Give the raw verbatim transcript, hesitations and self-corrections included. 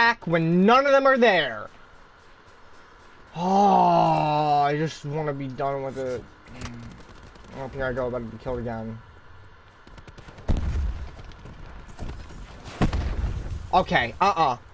back when none of them are there. Oh, I just want to be done with it. I don't think I go about to be killed again. Okay, uh-uh.